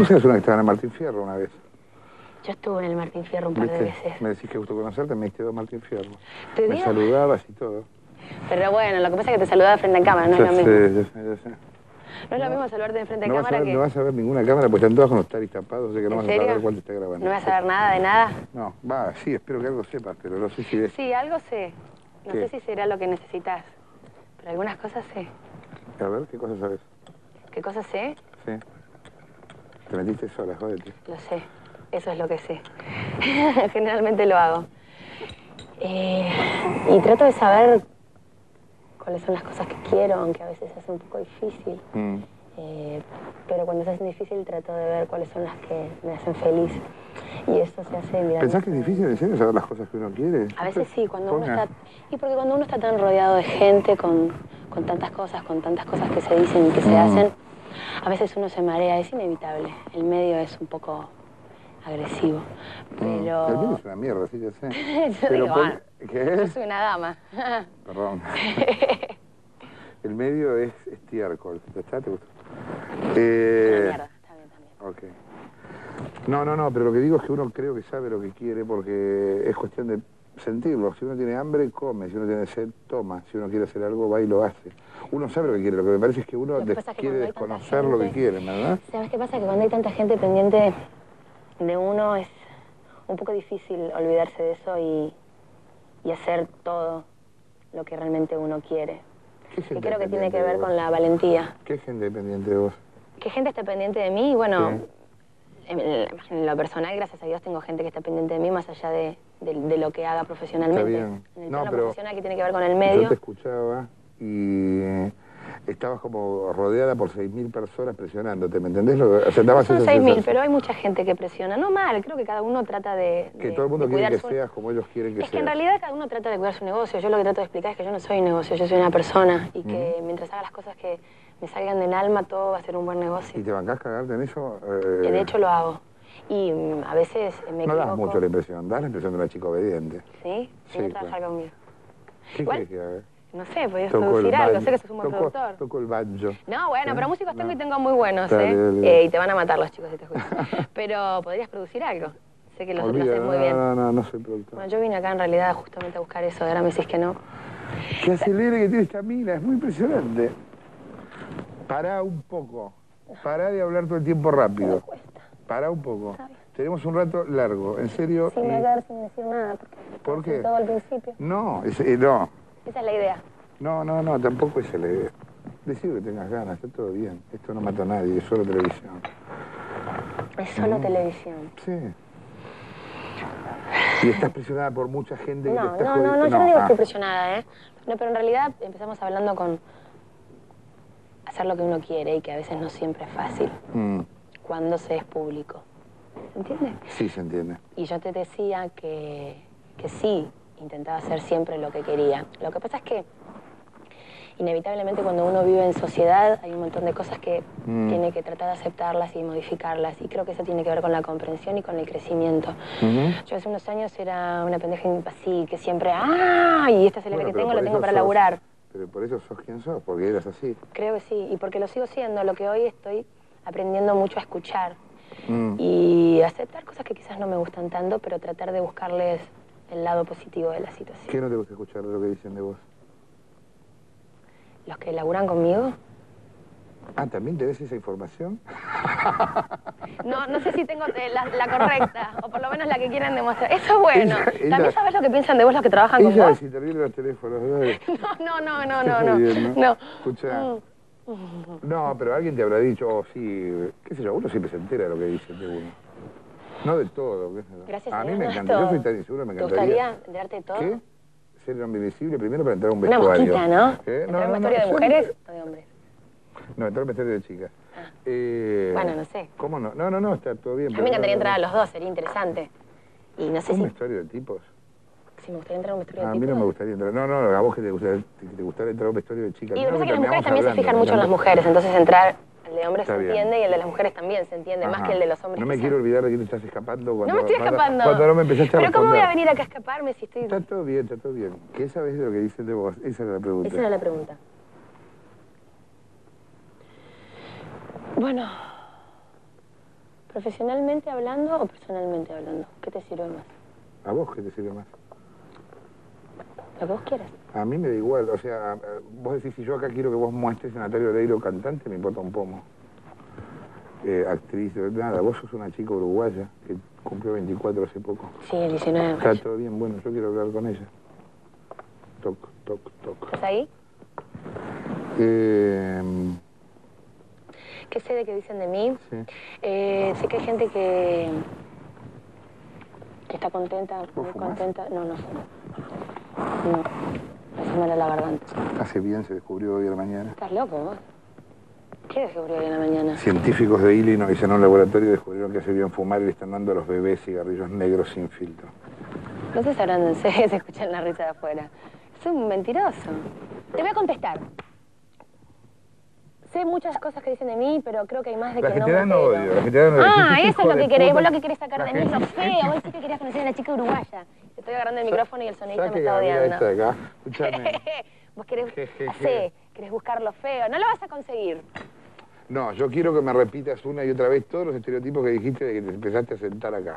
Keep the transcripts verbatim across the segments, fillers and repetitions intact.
Vos eras una que estaba en el Martín Fierro una vez. Yo estuve en el Martín Fierro un par de veces. Me decís que gusto conocerte, me quedó Martín Fierro. ¿Te me digo? saludabas y todo. Pero bueno, lo que pasa es que te saludaba frente a cámara, no ya es lo sé, mismo. Ya sé, ya sé. No es lo mismo saludarte de frente a no cámara ver, que... No vas a ver ninguna cámara, porque están todas con los taris tapados, o sea que no vas serio? a saber cuál te está grabando. ¿No vas a ver nada de nada? No, va, sí, espero que algo sepas, pero no sé si ves. Sí, algo sé. No ¿Qué? sé si será lo que necesitas, pero algunas cosas sé. A ver, ¿qué cosas sabes? ¿Qué cosas sé? Sí. Te metiste sola, jódete. Lo sé. Eso es lo que sé. Generalmente lo hago. Eh, y trato de saber cuáles son las cosas que quiero, aunque a veces es un poco difícil. Mm. Eh, pero cuando se hace difícil trato de ver cuáles son las que me hacen feliz. Y eso se hace mirando... ¿Pensás que es difícil, en serio, saber las cosas que uno quiere? A veces sí, cuando ¿Por uno qué? está... Y porque cuando uno está tan rodeado de gente, con, con tantas cosas, con tantas cosas que se dicen y que se Mm. hacen, a veces uno se marea, es inevitable. El medio es un poco agresivo, pero... Mm. El medio es una mierda, sí, ya sé. yo pero digo, por... ah, ¿Qué yo es? soy una dama. Perdón. El medio es estiércol. ¿Ya está? ¿Te gusta? Es Eh... una mierda, está bien también. Ok. No, no, no, pero lo que digo es que uno creo que sabe lo que quiere porque es cuestión de sentirlo. Si uno tiene hambre, come. Si uno tiene sed, toma. Si uno quiere hacer algo, va y lo hace. Uno sabe lo que quiere. Lo que me parece es que uno Lo que pasa es que quiere cuando hay tanta desconocer lo que gente- quiere, ¿verdad? ¿Sabes qué pasa? Que cuando hay tanta gente pendiente de uno es un poco difícil olvidarse de eso y, y hacer todo lo que realmente uno quiere. ¿Qué Y gente creo que tiene pendiente que de ver vos? con la valentía. ¿Qué gente pendiente de vos? Que gente esté pendiente de mí, bueno, Sí. en, en lo personal, gracias a Dios, tengo gente que está pendiente de mí más allá de, de, de lo que haga profesionalmente. Está bien. En el No, plano pero profesional que tiene que ver con el Yo medio. te escuchaba y eh, estabas como rodeada por seis mil personas presionándote, ¿me entendés? Lo, o sea, No dabas son esa seis mil, sensación. pero hay mucha gente que presiona. No mal, creo que cada uno trata de, Que de, todo el mundo de quiere cuidar que su... seas como ellos quieren que Es seas. que en realidad cada uno trata de cuidar su negocio. Yo lo que trato de explicar es que yo no soy un negocio, yo soy una persona. Y que Ujú. mientras haga las cosas que me salgan del alma, todo va a ser un buen negocio. ¿Y te bancás cagarte en eso? Eh, Eh, De hecho lo hago. Y mm, a veces me no equivoco. das mucho la impresión, das la impresión de una chica obediente. ¿Sí? Sí, Viene a trabajar claro. conmigo. ¿Qué Igual, querés que haga? no sé, podrías Toco el producir algo. banjo. Sé que sos un buen Toco- productor. Toco el banjo. No, bueno, ¿Eh? pero músicos tengo No. y tengo muy buenos, Dale, ¿eh? dale, dale. Eh, Y te van a matar los chicos si te escuchan. Pero podrías producir algo. Sé que lo, lo Olvida, haces muy no, bien. no, no, no soy productor. Bueno, yo vine acá en realidad justamente a buscar eso, ahora me decís que no. Qué acelere que tiene esta mina, es muy impresionante. Pará un poco. Pará de hablar todo el tiempo rápido. Me cuesta. Pará un poco. Está bien. Tenemos un rato largo, en serio. Sin y- hablar, sin decir nada, porque ¿Por decir qué? todo al principio. No, es- eh, no. Esa es la idea. No, no, no, tampoco es la idea. Decir que tengas ganas, está todo bien. Esto no mata a nadie, es solo televisión. Es solo Mm. televisión. Sí. Y estás presionada por mucha gente que te No, está no, jodiendo. no, no, yo no digo que ah. estoy presionada, ¿eh? No, pero en realidad empezamos hablando con hacer lo que uno quiere y que a veces no siempre es fácil Mm, cuando se es público. ¿Se entiende? sí, se entiende. Y yo te decía que, que sí, intentaba hacer siempre lo que quería. Lo que pasa es que inevitablemente cuando uno vive en sociedad hay un montón de cosas que Mm. tiene que tratar de aceptarlas y modificarlas. Y creo que eso tiene que ver con la comprensión y con el crecimiento. Ujú. Yo hace unos años era una pendeja así, que siempre, ¡ah! Y este acelere Bueno, que pero tengo por lo tengo eso para sos- laburar. Pero por eso sos quien sos, porque eras así. Creo que sí, y porque lo sigo siendo, lo que hoy estoy aprendiendo mucho a escuchar Mm. y aceptar cosas que quizás no me gustan tanto, pero tratar de buscarles el lado positivo de la situación. ¿Qué no te gusta escuchar de lo que dicen de vos? Los que laburan conmigo, Ah, ¿también te ves esa información? no, no sé si tengo eh, la, la correcta, o por lo menos la que quieran demostrar. Eso es bueno. Ella- ella- ¿También sabes lo que piensan de vos los que trabajan con Ella vos? desinterviene los teléfonos, dale. No, no, no, Qué no, no, jodiendo. no. Escuchá. Mm. No, pero alguien te habrá dicho, oh, sí, qué sé yo, uno siempre se entera de lo que dicen de uno. No de todo. qué sé yo. Gracias a a mí Dios, me no de encanta, yo todo. soy tan inseguro, me ¿Te encantaría. gustaría enterarte de todo? ¿Qué? Ser hombre invisible primero para entrar a un Una vestuario. mosquita, ¿no? ¿Eh? ¿Entrar en un vestuario de yo- mujeres o de hombres? No, entrar a un vestuario de chicas. Ah. Eh, Bueno, no sé. ¿Cómo no? No, no, no, está todo bien. A mí pero me no, encantaría no, entrar a no. los dos, sería interesante. Y no sé ¿Un si, vestuario de tipos? si me gustaría entrar a un vestuario A de mí no tipos. me gustaría entrar. No, no, a vos que te gustaría, que te gustaría entrar a un vestuario de chicas. Y No, lo que pasa es que las terminamos mujeres también se hablando, fijan me mucho en las encanta. mujeres, entonces entrar el de hombres Está se bien. entiende y el de las mujeres también se entiende, más Ajá. que el de los hombres. No me quizás. quiero olvidar de quién estás escapando cuando, No me estoy cuando- escapando. cuando no me empezaste a Pero ¿cómo voy responder. a venir acá a escaparme si estoy...? Está todo bien, está todo bien. ¿Qué sabes de lo que dicen de vos? Esa era la pregunta. Esa era la pregunta. Bueno, ¿Profesionalmente hablando o personalmente hablando? ¿Qué te sirve más? ¿A vos qué te sirve más? Lo que vos quieras. A mí me da igual, o sea, vos decís, si yo acá quiero que vos muestres a Natalia Oreiro cantante, me importa un pomo. Eh, actriz, nada, vos sos una chica uruguaya que cumplió veinticuatro hace poco. Sí, el diecinueve de Está mayo. todo bien, bueno, yo quiero hablar con ella. Toc, toc, toc. ¿Estás ahí? Eh, ¿Qué sé de qué dicen de mí? sí. Eh, sé que hay gente que, que está contenta, ¿Vos muy fumás? contenta. No, no fumo. No, me hace mal a la garganta. Hace bien, se descubrió hoy a la mañana. ¿Estás loco vos? ¿Qué descubrió hoy en la mañana? Científicos de Illinois en un laboratorio descubrieron que hace bien fumar y le están dando a los bebés cigarrillos negros sin filtro. No se sabrán en serio, se escuchan la risa de afuera. Es un mentiroso. Te voy a contestar. Sé muchas cosas que dicen de mí, pero creo que hay más de La que gente no me te da no entero. odio, la gente te da no odio. Ah, Ese eso es hijo lo que de querés. puta. Vos lo que querés sacar La de mí es lo gente- feo. Vos sí que querías conocer a la chica uruguaya. Te estoy agarrando el micrófono y el sonidista me Saque está Gabriela odiando. esta de acá. Escúchame. Vos querés, Je, je, ya je. sé, querés buscar lo feo. No lo vas a conseguir. No, yo quiero que me repitas una y otra vez todos los estereotipos que dijiste de que te empezaste a sentar acá.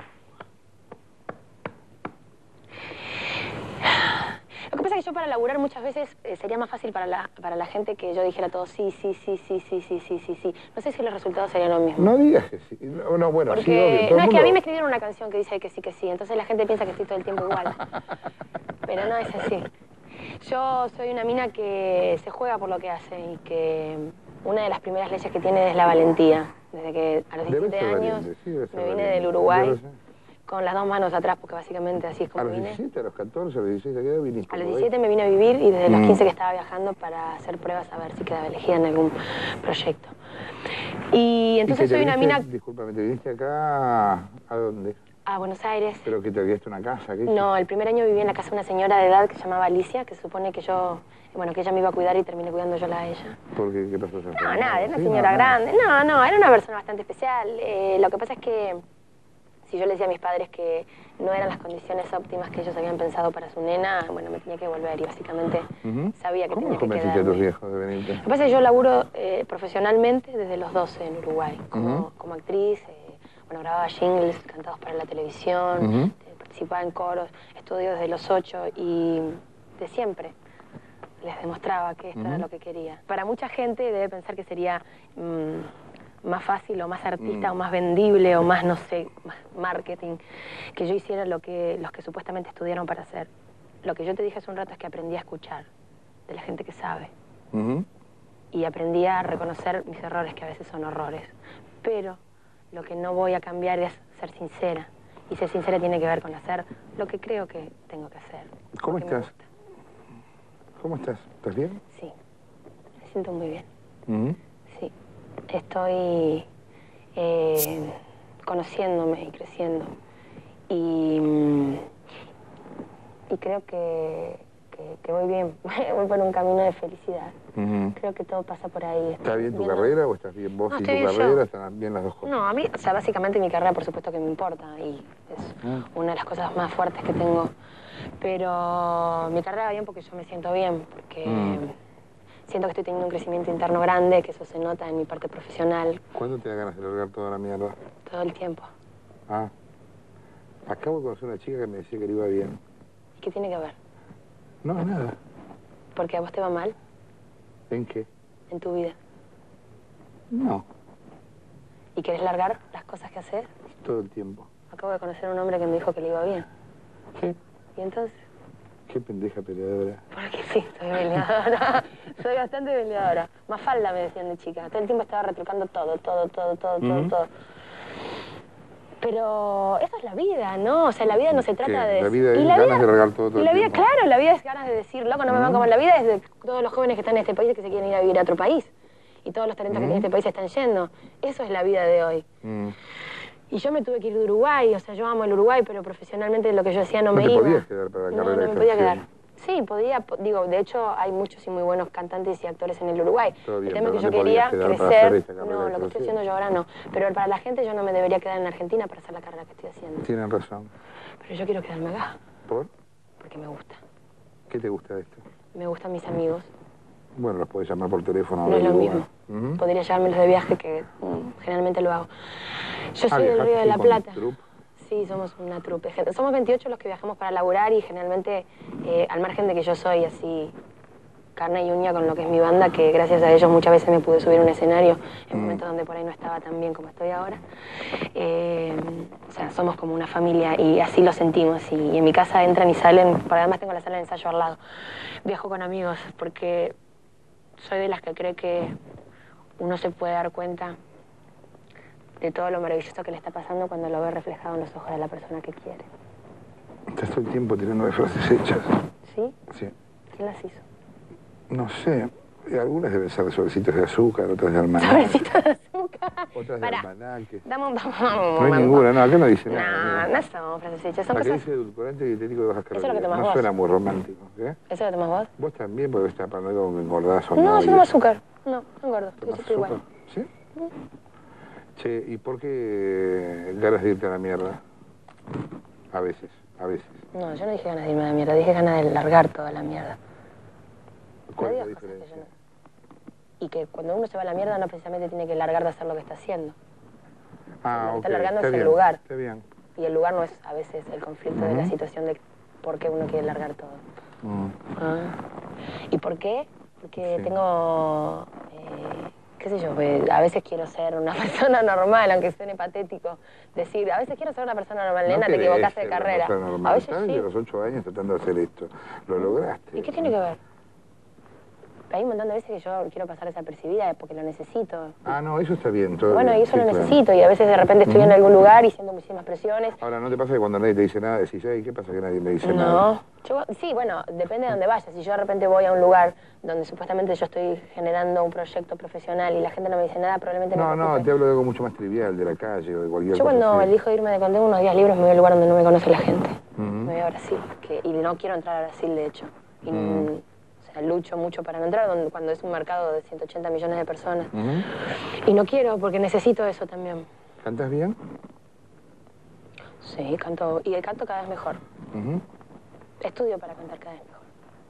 Lo que pasa es que yo para laburar muchas veces eh, sería más fácil para la, para la gente que yo dijera todo sí, sí, sí, sí, sí, sí, sí, sí, sí. No sé si los resultados serían los mismos. No digas que sí. No, no bueno, Porque, sí, obvio. Todo no, el es que a mí mundo- me escribieron una canción que dice que sí, que sí. Entonces la gente piensa que estoy todo el tiempo igual. Pero no es así. Yo soy una mina que se juega por lo que hace y que una de las primeras leyes que tiene es la valentía. Desde que a los Debe diecisiete ser años valiente, sí, debe ser me vine valiente. del Yo Uruguay lo sé. con las dos manos atrás, porque básicamente así es ¿A como los vine. diecisiete, a los catorce, a los dieciséis, a qué edad viniste? A los por ahí? diecisiete me vine a vivir y desde los Mm. quince que estaba viajando para hacer pruebas a ver si quedaba elegida en algún proyecto. Y entonces ¿Y que te soy una viniste- mina Discúlpame, ¿te viniste acá a dónde? a Buenos Aires. ¿Pero que te alquilaste una casa? ¿Qué No, el primer año viví en la casa de una señora de edad que se llamaba Alicia, que se supone que yo, bueno, que ella me iba a cuidar y terminé cuidando yo a ella. ¿Por qué? ¿Qué pasó? ¿Se No, enfermó? nada, era una Sí, señora no, grande. No, no, era una persona bastante especial. Eh, lo que pasa es que si yo le decía a mis padres que no eran las condiciones óptimas que ellos habían pensado para su nena, bueno, me tenía que volver y básicamente Ujú. sabía que ¿Cómo tenía los que convenciste quedarme. a tus viejos de venirte? Lo que pasa es que yo laburo eh, profesionalmente desde los doce en Uruguay, como, Ujú. como actriz. Eh, bueno, grababa jingles cantados para la televisión, Ujú. eh, participaba en coros, estudio desde los ocho y de siempre les demostraba que esto Ujú. era lo que quería. Para mucha gente debe pensar que sería mm, más fácil o más artista Mm. o más vendible o más, no sé, más marketing, que yo hiciera lo que los que supuestamente estudiaron para hacer. Lo que yo te dije hace un rato es que aprendí a escuchar de la gente que sabe. Ujú. Y aprendí a reconocer mis errores, que a veces son horrores. Pero lo que no voy a cambiar es ser sincera. Y ser sincera tiene que ver con hacer lo que creo que tengo que hacer. ¿Cómo porque me estás? gusta. ¿Cómo estás? ¿Estás bien? Sí, me siento muy bien. Ujú. Sí, estoy eh, conociéndome y creciendo. Y, mm, y creo que, que, que voy bien. Voy por un camino de felicidad. Ujú. Creo que todo pasa por ahí. ¿Está bien tu Viendo- carrera o estás bien vos No, y tu estoy bien yo. carrera? ¿Están bien las dos cosas? No, a mí, o sea, básicamente mi carrera por supuesto que me importa y es Ah. una de las cosas más fuertes que tengo. Pero mi carrera va bien porque yo me siento bien, porque Mm. siento que estoy teniendo un crecimiento interno grande, que eso se nota en mi parte profesional ¿Cuándo te da ganas de largar toda la mierda? todo el tiempo. Ah. Acabo de conocer una chica que me decía que le iba bien. ¿Y qué tiene que ver? No, nada. Porque a vos te va mal ¿En qué? en tu vida No, y querés largar las cosas que haces. todo el tiempo. Acabo de conocer a un hombre que me dijo que le iba bien. ¿Qué? ¿Y entonces? Qué pendeja peleadora. Porque sí, soy peleadora. Soy bastante peleadora. Mafalda me decían de chica. Todo el tiempo estaba retrucando todo, todo, todo, todo, todo, Ujú. todo. Pero eso es la vida, ¿no? O sea, la vida no se trata ¿Qué? de... La vida y es la ganas vida- de regar todo, todo y el la vida, tiempo. claro, la vida es ganas de decir, loco, no me van Ujú. como la vida es de todos los jóvenes que están en este país que se quieren ir a vivir a otro país. Y todos los talentos que Ujú. tiene este país se están yendo. Eso es la vida de hoy. Mm. Y yo me tuve que ir de Uruguay, o sea, yo amo el Uruguay, pero profesionalmente lo que yo hacía no, No me te iba. podías quedar para la no, carrera no de me podía actuación. quedar. Sí, podía, po- digo, de hecho hay muchos y muy buenos cantantes y actores en el Uruguay. Todo bien, el tema pero es que no yo te podías quería quedar para crecer, hacer esta carrera no, de lo que estoy actuación. haciendo yo ahora no. Pero para la gente yo no me debería quedar en Argentina para hacer la carrera que estoy haciendo. Tienen razón. Pero yo quiero quedarme acá, ¿Por? porque me gusta. ¿Qué te gusta de esto? Me gustan mis amigos, Bueno, los podés llamar por teléfono. No es lo lugar. mismo. Uh-huh. Podría llevármelos de viaje, que um, generalmente lo hago. Yo soy ah, del Río de la Plata. Trup. Sí, somos una trupe. Somos veintiocho los que viajamos para laburar y generalmente, eh, al margen de que yo soy así, carne y uña con lo que es mi banda, que gracias a ellos muchas veces me pude subir a un escenario en mm. momentos donde por ahí no estaba tan bien como estoy ahora. Eh, o sea, somos como una familia y así lo sentimos. Y, y en mi casa entran y salen, por además tengo la sala de ensayo al lado. Viajo con amigos porque soy de las que cree que uno se puede dar cuenta de todo lo maravilloso que le está pasando cuando lo ve reflejado en los ojos de la persona que quiere. Estás todo el tiempo tirando de frases hechas. ¿Sí? Sí. ¿Quién las hizo? No sé. Algunas deben ser de sobrecitos de azúcar, otras de almanaque. ¿Sobrecitos de azúcar? Otras Pará. de almanaque. Dame un vamos, No hay ninguna, no, acá no dice no, nada. No, no son frases hechas, son acá cosas... dice edulcorante dietético de bajas calorías. Eso es lo que tomás no vos. Suena muy romántico, ¿eh? ¿Eso lo tomás vos? Vos también, porque está paranoico con que engordás o no. No, yo tomo azúcar. No, no engordo. Yo estoy igual. ¿Sí? Mm. Che, ¿y por qué ganas de irte a la mierda? A veces, a veces. No, yo no dije ganas de irme a la mierda, dije ganas de largar toda la mierda. ¿Cuál no es la diferencia? Que no... Y que cuando uno se va a la mierda no precisamente tiene que largar de hacer lo que está haciendo. Ah, lo que ok. está largando está es bien, el lugar. Está bien. Y el lugar no es a veces el conflicto uh-huh. de la situación de por qué uno quiere largar todo. Uh-huh. ah. ¿Y por qué? Porque sí. tengo... Eh, qué sé yo, a veces quiero ser una persona normal, aunque suene patético decir, a veces quiero ser una persona normal, no nena, te equivocaste de carrera. A veces sí. De los ocho años tratando de hacer esto, lo lograste. ¿Y qué tiene que ver? Hay un montón de veces que yo quiero pasar desapercibida porque lo necesito. Ah, no, eso está bien. Todo bueno, bien. y eso sí, lo claro. necesito, y a veces de repente estoy uh-huh. en algún lugar y siento muchísimas presiones. Ahora, ¿no te pasa que cuando nadie te dice nada, decís, ay, ¿qué pasa que nadie me dice no. nada? No, yo, sí, bueno, depende de dónde vayas. Si yo de repente voy a un lugar donde supuestamente yo estoy generando un proyecto profesional y la gente no me dice nada, probablemente no me No, no, te hablo de algo mucho más trivial, de la calle o de cualquier yo cosa. Yo cuando así. elijo irme de contar unos días libres me voy a un lugar donde no me conoce la gente. Uh-huh. Me voy a Brasil, que, y no quiero entrar a Brasil, de hecho. Y, uh-huh. lucho mucho para no entrar donde, cuando es un mercado de ciento ochenta millones de personas. Uh-huh. Y no quiero porque necesito eso también. ¿Cantas bien? Sí, canto. Y el canto cada vez mejor. Uh-huh. Estudio para cantar cada vez mejor.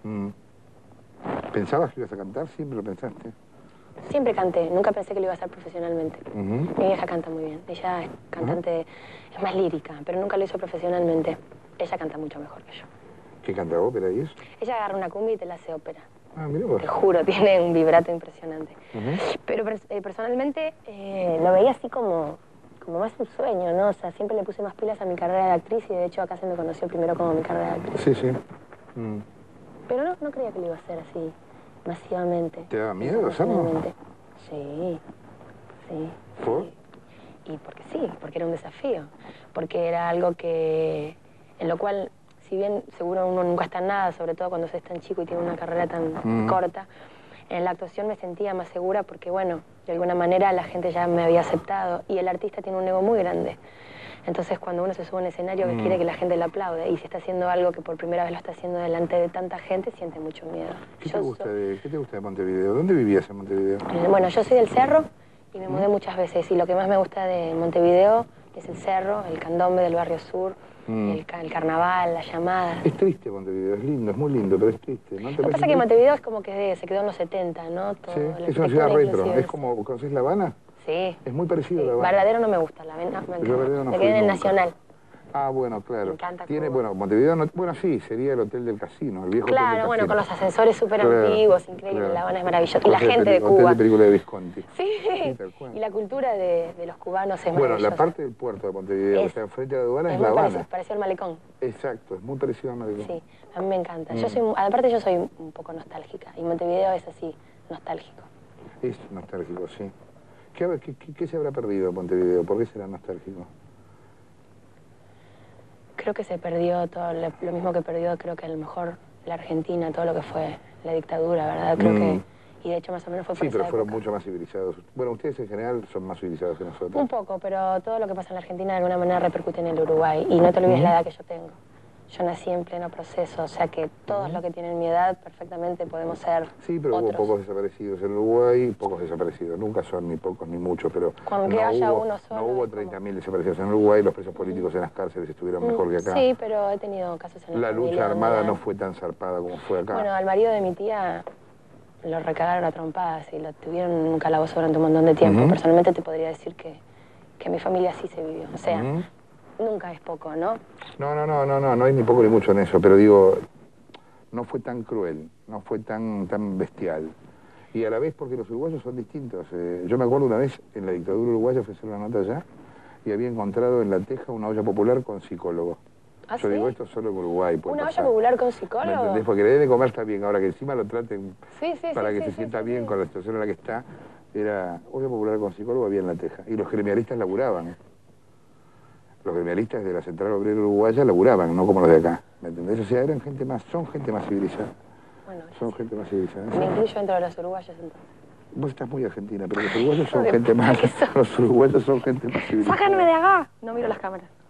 Uh-huh. ¿Pensabas que ibas a cantar? ¿Siempre lo pensaste? Siempre canté. Nunca pensé que lo iba a hacer profesionalmente. Uh-huh. Mi vieja canta muy bien. Ella es cantante, uh-huh. es más lírica, pero nunca lo hizo profesionalmente. Ella canta mucho mejor que yo. ¿Qué canta ópera y eso? Ella agarra una cumbia y te la hace ópera. Ah, mira vos. Te juro, tiene un vibrato impresionante. Uh-huh. Pero eh, personalmente eh, lo veía así como, como más un sueño, ¿no? O sea, siempre le puse más pilas a mi carrera de actriz y de hecho acá se me conoció primero como mi carrera de actriz. Sí, sí. Mm. Pero no, no creía que lo iba a hacer así, masivamente. ¿Te daba miedo hacerlo? Sí, sí. ¿Por? Sí. Y porque sí, porque era un desafío. Porque era algo que, en lo cual... Si bien seguro uno nunca está en nada, sobre todo cuando se es tan chico y tiene una carrera tan mm. corta, en la actuación me sentía más segura porque, bueno, de alguna manera la gente ya me había aceptado y el artista tiene un ego muy grande. Entonces, cuando uno se sube a un escenario que mm. quiere que la gente le aplaude y se está haciendo algo que por primera vez lo está haciendo delante de tanta gente, siente mucho miedo. ¿Qué, te gusta, de, ¿qué te gusta de Montevideo? ¿Dónde vivías en Montevideo? Bueno, yo soy del Cerro y me mudé mm. muchas veces y lo que más me gusta de Montevideo es el Cerro, el candombe del barrio sur. Mm. El, el carnaval, la llamada. Es triste Montevideo, es lindo, es muy lindo, pero es triste. ¿No te Lo que pasa es que triste? Montevideo es como que se quedó en los setenta, ¿no? Todo, sí, es una ciudad retro, es como, ¿conocés La Habana? Sí. Es muy parecido sí. a La Habana. Verdadero no me gusta, la Habana me encanta. No me quedé en el nunca. Nacional. Ah, bueno, claro. Me encanta Tiene, Cuba. bueno, Montevideo, no, bueno, sí, sería el hotel del casino, el viejo claro, hotel del bueno, casino. con los ascensores súper claro, antiguos, increíble, claro. La Habana es maravilloso. Y la Hotel gente de, de Cuba. Hotel de película de Visconti. Sí, sí tal cual. Y la cultura de, de los cubanos es bueno, maravillosa. Bueno, la parte del puerto de Montevideo, es, que está enfrente de la aduana, es, es La Habana. Parecido, parecido al malecón. Exacto, es muy parecido al malecón. Sí, a mí me encanta. Mm. Yo soy, aparte yo soy un poco nostálgica, y Montevideo es así, nostálgico. Es nostálgico, sí. ¿Qué, qué, qué, qué se habrá perdido Montevideo? ¿Por qué será nostálgico? Creo que se perdió todo lo, lo mismo que perdió, creo que a lo mejor la Argentina, todo lo que fue la dictadura, ¿verdad? Creo mm. que, y de hecho más o menos fue por Sí, esa pero fueron época. mucho más civilizados. Bueno, ustedes en general son más civilizados que nosotros. Un poco, pero todo lo que pasa en la Argentina de alguna manera repercute en el Uruguay. Y no te olvides mm. la edad que yo tengo. Yo nací en pleno proceso, o sea que todos mm. los que tienen mi edad perfectamente podemos ser Sí, pero otros. hubo pocos desaparecidos en Uruguay, pocos desaparecidos. Nunca son ni pocos ni muchos, pero Con que no haya hubo, uno solo, no hubo treinta mil desaparecidos en Uruguay, los presos políticos en las cárceles estuvieron mm. mejor que acá. Sí, pero he tenido casos en la La familia lucha armada donde... no fue tan zarpada como fue acá. Bueno, al marido de mi tía lo recagaron a trompadas y lo tuvieron en un calabozo durante un montón de tiempo. Uh-huh. Personalmente te podría decir que, que mi familia sí se vivió. O sea, uh-huh. nunca es poco, ¿no? No, no, no, no, no, no hay ni poco ni mucho en eso, pero digo, no fue tan cruel, no fue tan, tan bestial. Y a la vez porque los uruguayos son distintos. Eh, yo me acuerdo una vez en la dictadura uruguaya, fui a hacer una nota allá, y había encontrado en La Teja una olla popular con psicólogo. ¿Ah, Yo sí? digo, esto solo en Uruguay puede ¿Una pasar. olla popular con psicólogo? ¿Me entendés? Porque le debe comer está bien, ahora que encima lo traten sí, sí, para sí, que sí, se sí, sienta sí, bien sí. con la situación en la que está. Era olla popular con psicólogo, había en La Teja. Y los gremialistas laburaban. Los gremialistas de la Central Obrera Uruguaya laburaban, no como los de acá. ¿Me entendés? O sea, eran gente más, son gente más civilizada. Bueno, son gente más civilizada. Me incluyo dentro de los uruguayos entonces. Vos estás muy argentina, pero los uruguayos son gente más... Los uruguayos son gente más civilizada. ¡Sácanme de acá! No miro las cámaras.